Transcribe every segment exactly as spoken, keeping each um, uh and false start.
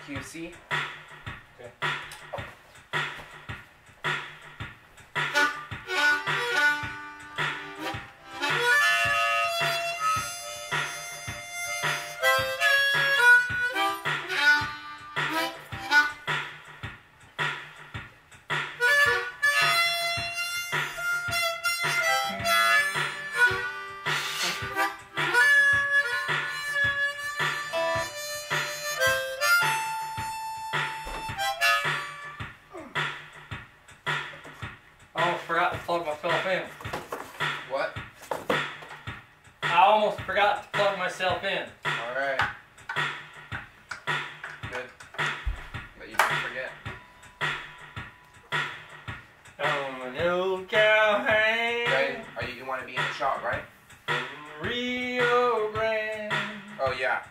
Q C. Okay. I almost forgot to plug myself in. What? I almost forgot to plug myself in. Alright. Good. But you didn't forget. I'm an old cowhand. Right? Are you, you want to be in the shot, right? From Rio Grande. Oh, yeah.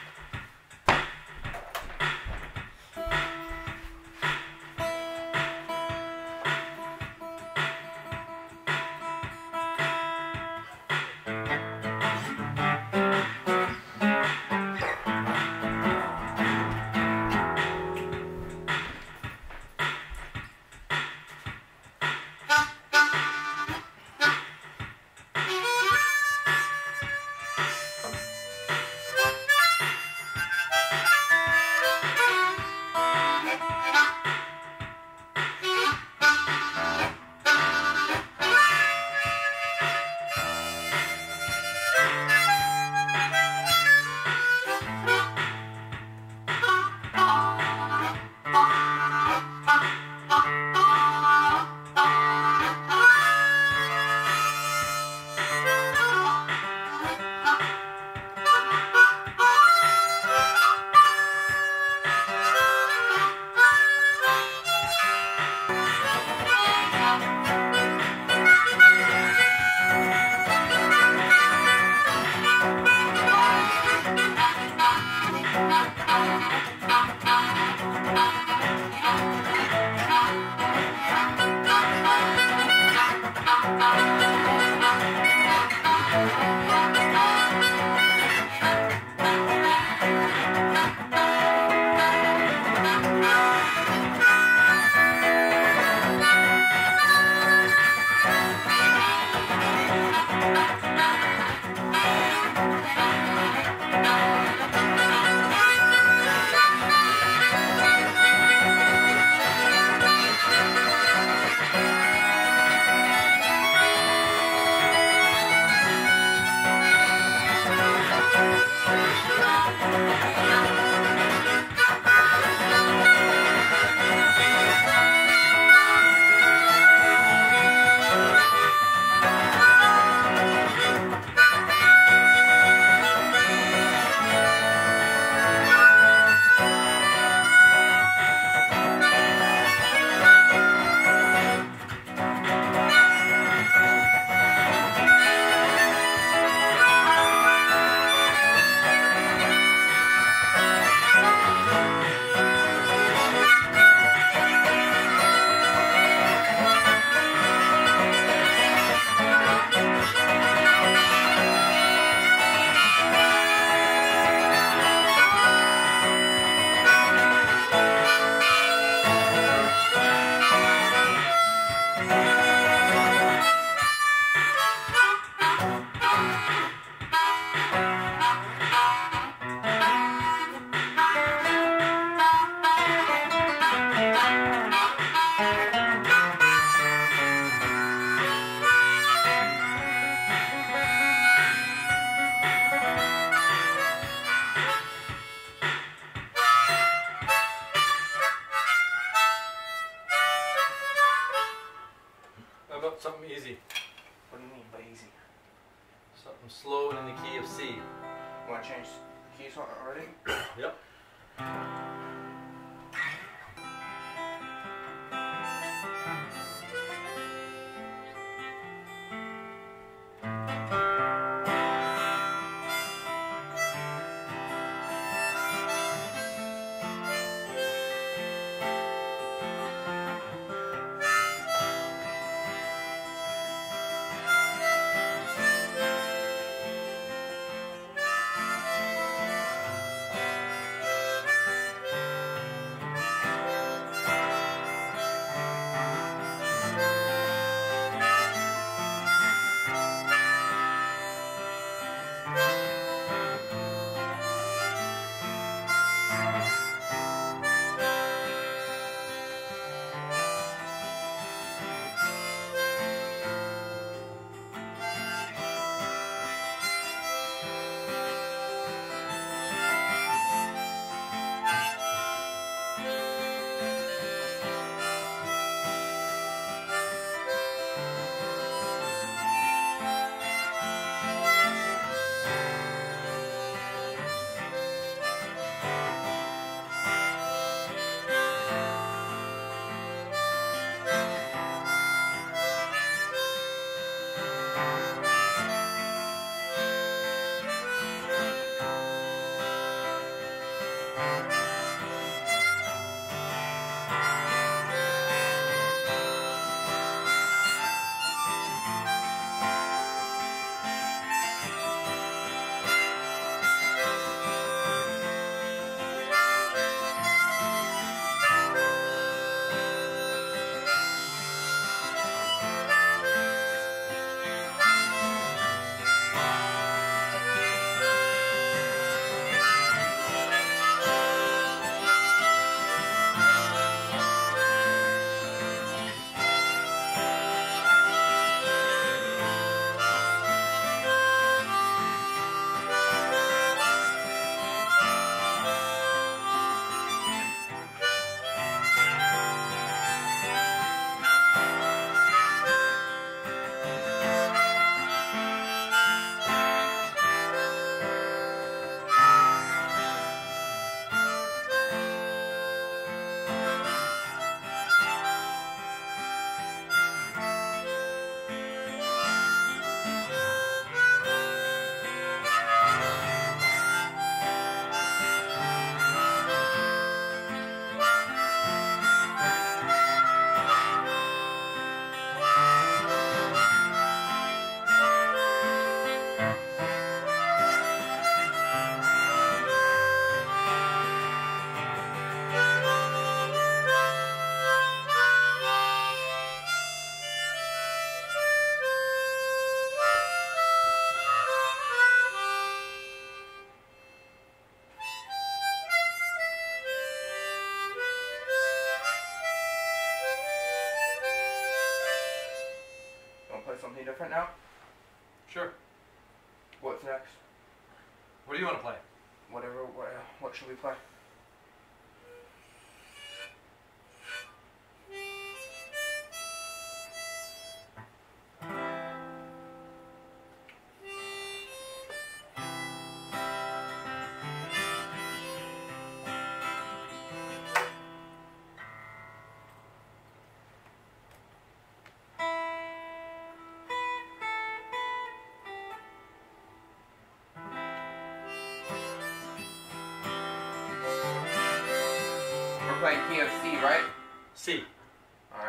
How about something easy? What do you mean by easy? Something slow and in the key of C. You want to change the keys already? Yep. What do you want to play? Whatever. What, what should we play? We're playing key of C, right? C. Alright.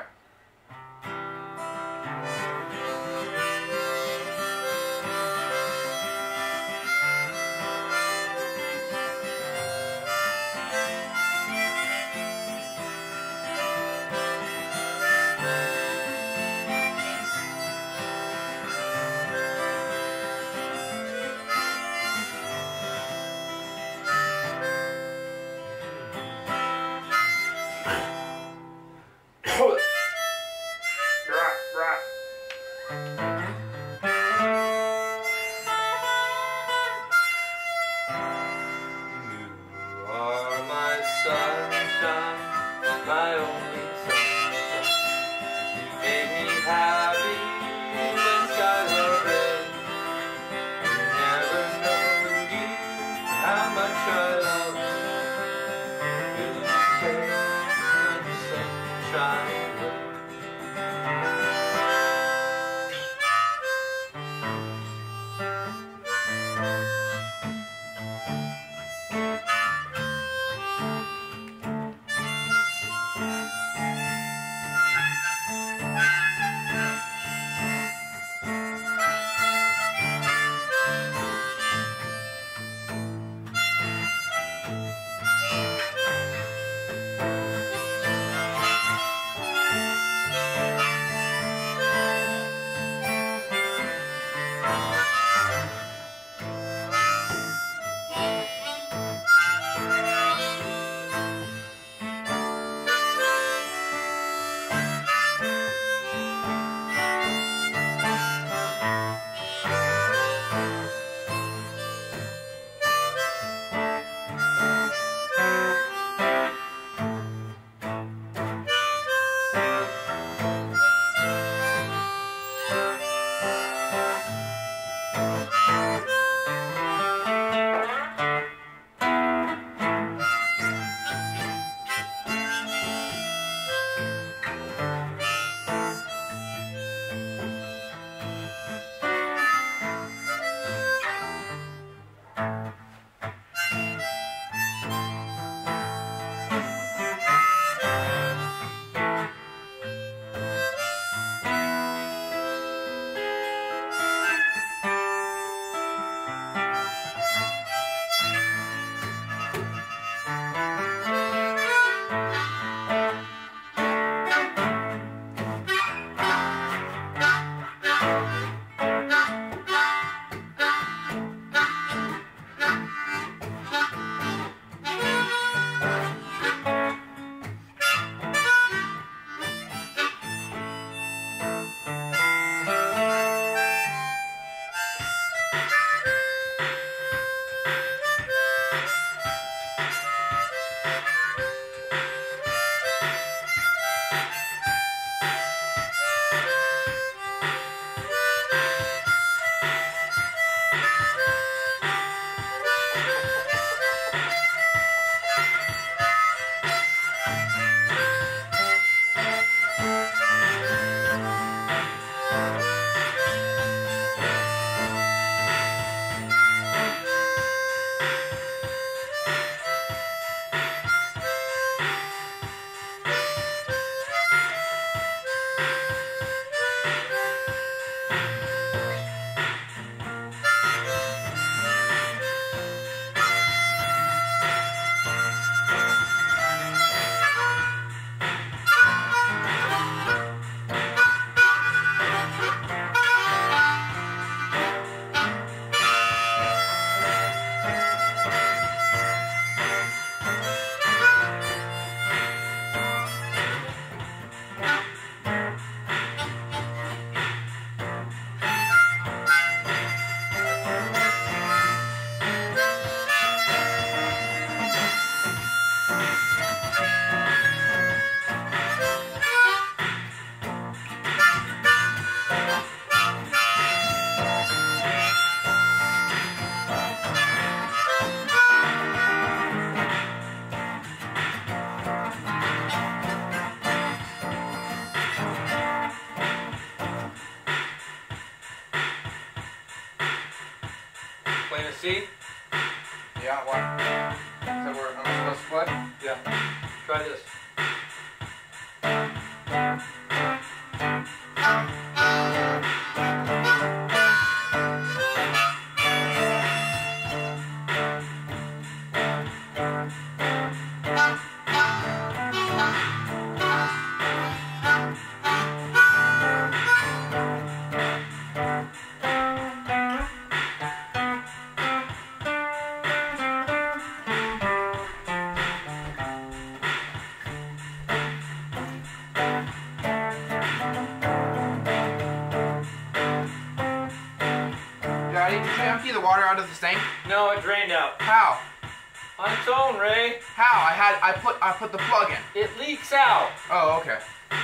gonna see? Yeah, what? So we're, am I supposed to play? Yeah. Try this. Daddy, did you empty the water out of the sink? No, it drained out. How? On its own, Ray. How? I had I put I put the plug in. It leaks out. Oh, okay.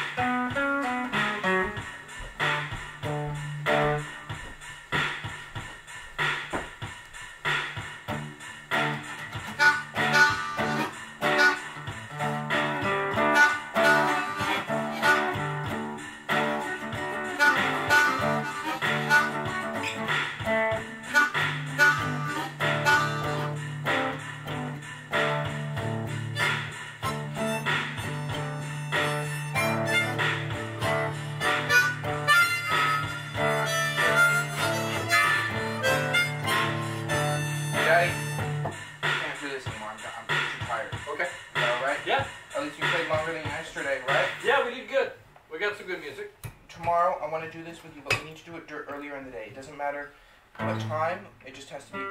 Daddy, I can't do this anymore. I'm, I'm too tired. Okay. Is that alright? Yeah. At least you played longer than yesterday, right? Yeah, we did good. We got some good music. Tomorrow, I want to do this with you, but we need to do it dur- earlier in the day. It doesn't matter what time. It just has to be